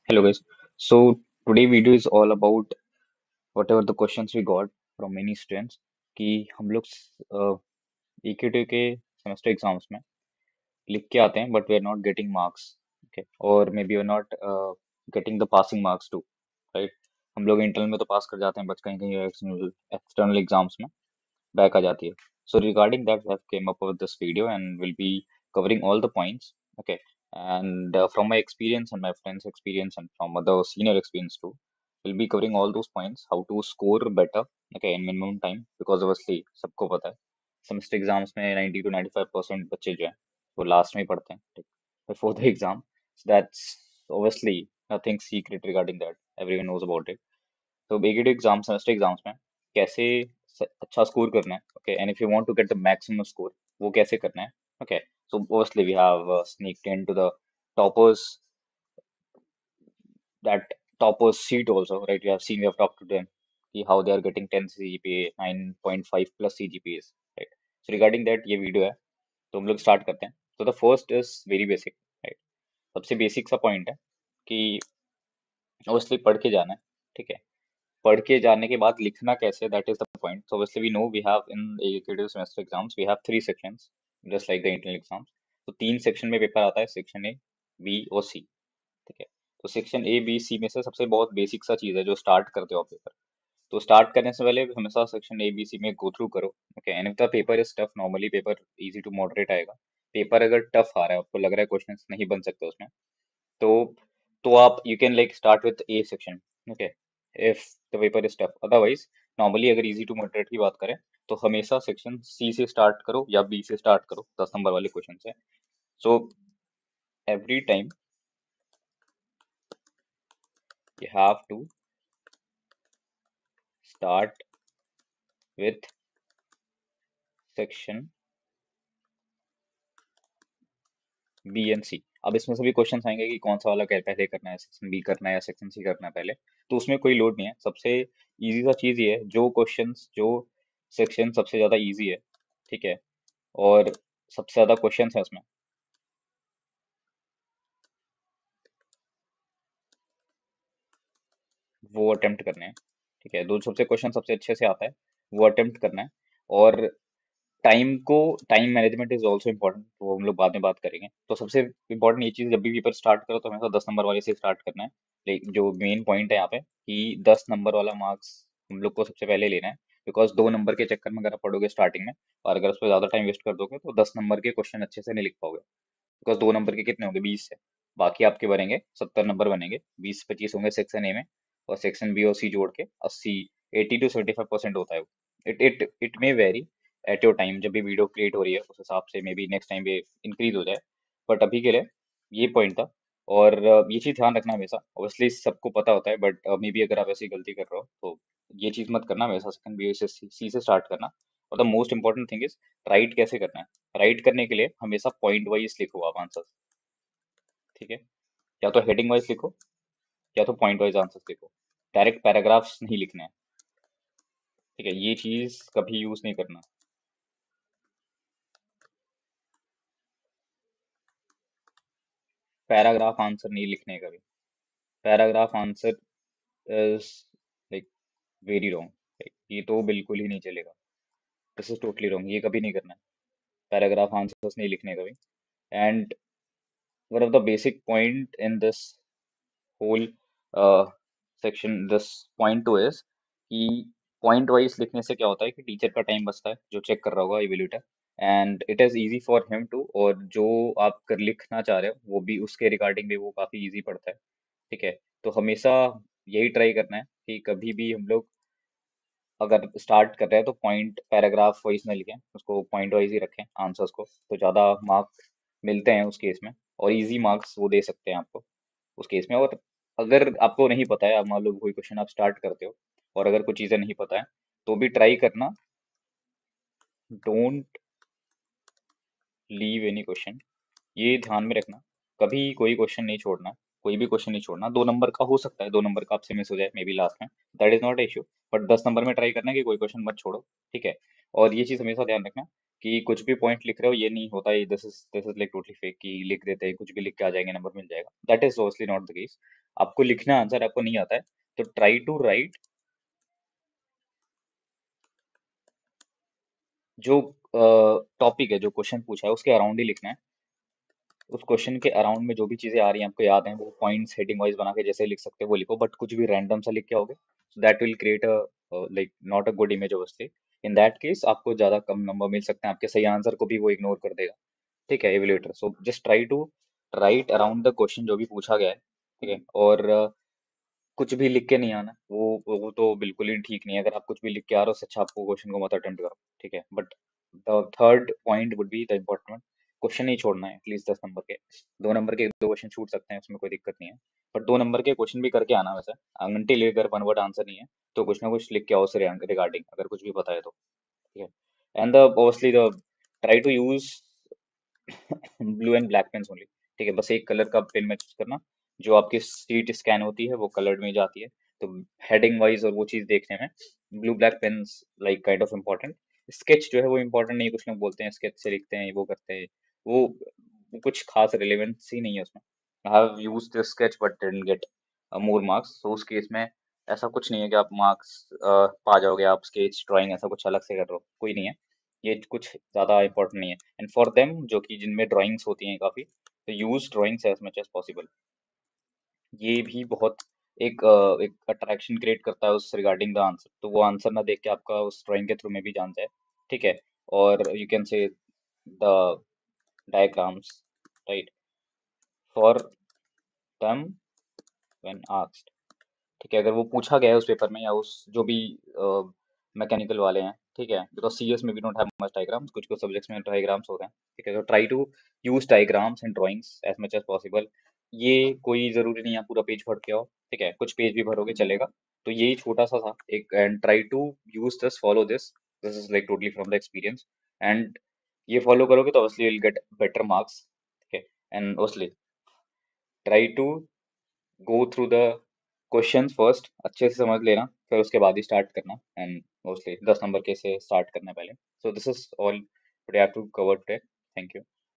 Hello guys. So today video is all about whatever the questions we got from many students कि हम लोग EQT के semester exams में लिख के आते हैं but we are not getting marks, okay, और maybe we are not getting the passing marks too, right. हम लोग इंटरनल में तो पास कर जाते हैं बट कहीं कहीं एक्सटर्नल एक्सटर्नल एग्जाम्स में बैक आ जाती है. So regarding that, we have came up with this video and will be covering all the points. Okay. And from my experience and my friends' experience and from other senior experience too, we'll be covering all those points, how to score better, okay, in minimum time, because obviously सबको पता है semester exams में 90 to 95% बच्चे जो हैं वो last में ही पढ़ते हैं, ठीक, before the exam. So that's obviously nothing secret regarding that. Everyone knows about it. तो BGD एग्जाम सेमेस्टर एग्जाम्स में कैसे अच्छा स्कोर करना है, okay, and if you want to get the maximum score वो कैसे करना है, okay. So obviously we have sneaked into the toppers, that toppers sheet also, right? We have seen, we have talked to them कि how they are getting 10 CGPA, 9.5 plus CGPAs, right? So regarding that ये video है, तो हम लोग start करते हैं. तो the first is very basic, right. सबसे बेसिक सा पॉइंट है कि obviously पढ़ के जाना है, ठीक है. पढ़ के जाने के बाद लिखना कैसे, that is the point. So obviously we know we have in executive semester exams we have three sections, just like the internal exams. तो तीन सेक्शन में पेपर आता है, सेक्शन ए, बी और सी, ठीक है. तो सेक्शन ए बी सी में से सबसे बहुत बेसिक सा चीज है जो स्टार्ट करते हो आप पेपर. तो स्टार्ट करने से पहले हमेशा सेक्शन ए बी सी में गो थ्रू करो, okay. And if the paper is tough, normally paper easy to moderate आएगा. पेपर अगर टफ आ रहा है, आपको लग रहा है क्वेश्चंस नहीं बन सकते उसमें, तो आप you can like start with A section, okay, if the paper is tough. Otherwise normally अगर इजी टू मॉडरेट की बात करें तो हमेशा सेक्शन सी से स्टार्ट करो या बी से स्टार्ट करो, 10 नंबर वाले क्वेश्चन से. So every time you have to start with section B and C. अब इसमें सभी क्वेश्चन आएंगे कि कौन सा वाला पहले करना है, सेक्शन बी करना है या सेक्शन सी करना है पहले. तो उसमें कोई लोड नहीं है. सबसे इजी सा चीज ये है, जो क्वेश्चंस जो सेक्शन सबसे ज्यादा इजी है, ठीक है, और सबसे ज्यादा क्वेश्चंस है उसमें, वो अटेम्प्ट करने हैं, ठीक है. दो सबसे क्वेश्चन सबसे अच्छे से आता है वो अटेम्प्ट करना है. और time management is also important, वो हम लोग बाद में बात करेंगे. तो सबसे इम्पोर्टेंट ये चीज, जब भी पेपर स्टार्ट करो तो हमेशा 10 नंबर वाले से स्टार्ट करना है. लाइक जो मेन पॉइंट है यहाँ पे कि 10 नंबर वाला मार्क्स हम लोग को सबसे पहले लेना है. बिकॉज 2 नंबर के चक्कर में अगर आप पढ़ोगे स्टार्टिंग में और अगर उस पर ज्यादा टाइम वेस्ट कर दोगे तो 10 नंबर के क्वेश्चन अच्छे से नहीं लिख पाओगे. बिकॉज 2 नंबर के कितने होंगे, 20 है. बाकी आपके बनेंगे 70 नंबर बनेंगे, 20-25 होंगे सेक्शन ए में, और सेक्शन बी और सी जोड़ के 80, 80 to 75% होता है. It it it may vary at your time, जब भी वीडियो क्रिएट हो रही है उस हिसाब से मे बी नेक्स्ट टाइम भी इंक्रीज हो जाए. बट अभी के लिए ये पॉइंट था. और ये चीज ध्यान रखना हमेशा. ऑब्वियसली सबको पता होता है बट मे बी अगर आप ऐसी गलती कर रहे हो तो ये चीज मत करना. हमेशा सेकंड बी से सी से स्टार्ट करना. और the most important thing is write कैसे करना है. राइट करने के लिए हमेशा पॉइंट वाइज लिखो आप आंसर, ठीक है. या तो हेडिंग वाइज लिखो या तो पॉइंट वाइज आंसर्स लिखो. डायरेक्ट पैराग्राफ्स नहीं लिखने हैं, ठीक है. ये चीज कभी यूज नहीं करना. पैराग्राफ आंसर नहीं लिखने का भी. Paragraph answer is like very wrong. ये तो बिल्कुल ही नहीं चलेगा. दिस इज टोटली रॉन्ग, ये कभी नहीं करना है. पैराग्राफ आंसर्स नहीं लिखने का भी. And one of the basic point in this whole section, this point two is कि पॉइंट वाइज लिखने से क्या होता है कि टीचर का टाइम बचता है जो चेक कर रहा होगा, evaluator, and it is easy for him too. और जो आप कर लिखना चाह रहे हो वो भी उसके रिगार्डिंग भी वो काफी इजी पड़ता है, ठीक है. तो हमेशा यही ट्राई करना है कि कभी भी हम लोग अगर स्टार्ट कर रहे हैं तो पॉइंट पैराग्राफ वाइज ना लिखें, उसको पॉइंट वाइज ही रखें आंसर्स को, तो ज़्यादा मार्क्स मिलते हैं उस केस में. और इजी मार्क्स वो दे सकते हैं आपको उस केस में. और अगर आपको नहीं पता है, आप मान लो कोई क्वेश्चन आप स्टार्ट करते हो और अगर कुछ चीज़ें नहीं पता है तो भी ट्राई करना, डोंट लीव एनी क्वेश्चन. ये ध्यान में रखना, कभी कोई क्वेश्चन नहीं छोड़ना. कोई भी क्वेश्चन नहीं छोड़ना. 2 नंबर का हो सकता है, 2 नंबर का आपसे मिस हो जाए मे बी लास्ट में, that is not issue. But 10 नंबर में ट्राई करना कि कोई क्वेश्चन मत छोड़ो, ठीक है. और ये चीज हमेशा ध्यान रखना कि कुछ भी पॉइंट लिख रहे हो ये नहीं होता है this is like totally fake कि लिख देते हैं कुछ भी लिख के आ जाएंगे नंबर मिल जाएगा. That is obviously not the case. आपको लिखना आंसर आपको नहीं आता है, तो ट्राई टू राइट जो टॉपिक है, जो क्वेश्चन पूछा है उसके अराउंड ही लिखना है। उस क्वेश्चन के अराउंड में जो भी चीजें आ रही हैं आपको याद हैं, वो पॉइंट्स हेडिंग वाइज बना के जैसे लिख सकते हो वो लिखो, बट कुछ भी रैंडम सा लिख के आओगे so that will create a like not a good image of stay. In that case आपको ज्यादा कम नंबर मिल सकते हैं, आपके सही आंसर को भी वो इग्नोर कर देगा। ठीक है, evaluator. So just try to write around the question जो भी पूछा गया है। ठीक है, और कुछ भी लिख के नहीं आना, वो तो बिल्कुल ही ठीक नहीं है। अगर आप कुछ भी लिख के आ रहे हो, उससे अच्छा आपको क्वेश्चन को मत अटेम्प्ट करो। ठीक है, but the third point would be the important, question नहीं छोड़ना है एटलीस्ट 10 नंबर के। 2 नंबर के 2 क्वेश्चन छूट सकते हैं, उसमें कोई दिक्कत नहीं है, बट 2 नंबर के क्वेश्चन भी करके आना वैसे। अनटिल अगर वन वर्ड आंसर नहीं है तो कुछ ना कुछ लिख के आओ उससे रिगार्डिंग, अगर कुछ भी पता है तो। ठीक है, and the obviously the try to use blue and black pens only. ठीक है, बस एक कलर का पेन में चूज करना, जो आपकी सीट स्कैन होती है वो कलर्ड में जाती है, तो हेडिंग वाइज और वो चीज देखने में blue black pens like kind of important. Sketch जो है वो इम्पोर्टेंट नहीं है, कुछ लोग बोलते हैं स्केच से लिखते हैं वो करते हैं, वो कुछ खास रिलेवेंस ही नहीं है उसमें। I have used this sketch but didn't get more marks, तो उस केस में ऐसा कुछ नहीं है कि आप मार्क्स पा जाओगे, आप स्केच ड्राइंग ऐसा कुछ अलग से कर रहे हो, कोई नहीं है। ये कुछ ज्यादा इंपॉर्टेंट नहीं है। एंड फॉर देम जो कि जिनमें ड्राइंग्स होती हैं काफी, तो use drawings as much as possible. ये भी बहुत एक अट्रैक्शन क्रिएट करता है उस रिगार्डिंग द आंसर, तो वो आंसर ना देख के आपका उस ड्राइंग के थ्रू में भी जान जाए। ठीक है, और you can say the diagrams write for them when asked. ठीक है, अगर वो पूछा गया है उस पेपर में या उस जो भी मैकेनिकल वाले हैं। ठीक है, बिकॉज सीएस में we don't have much diagrams, कुछ कुछ सब्जेक्ट्स में डायग्राम्स होते हैं। ठीक है, तो try to use diagrams and drawings as much as possible. ये कोई जरूरी नहीं है आप पूरा पेज भर के आओ। ठीक है, कुछ पेज भी भरोगे चलेगा। तो यही छोटा सा था एक, and try to use this, follow this, this is like totally from the experience. And ये फॉलो करोगे तो obviously will get better marks. ठीक है, and obviously try to go through the questions first, अच्छे से समझ लेना, फिर उसके बाद ही स्टार्ट करना। एंड मोस्टली 10 नंबर के से स्टार्ट करना है पहले। So this is all today have to cover today. Thank you.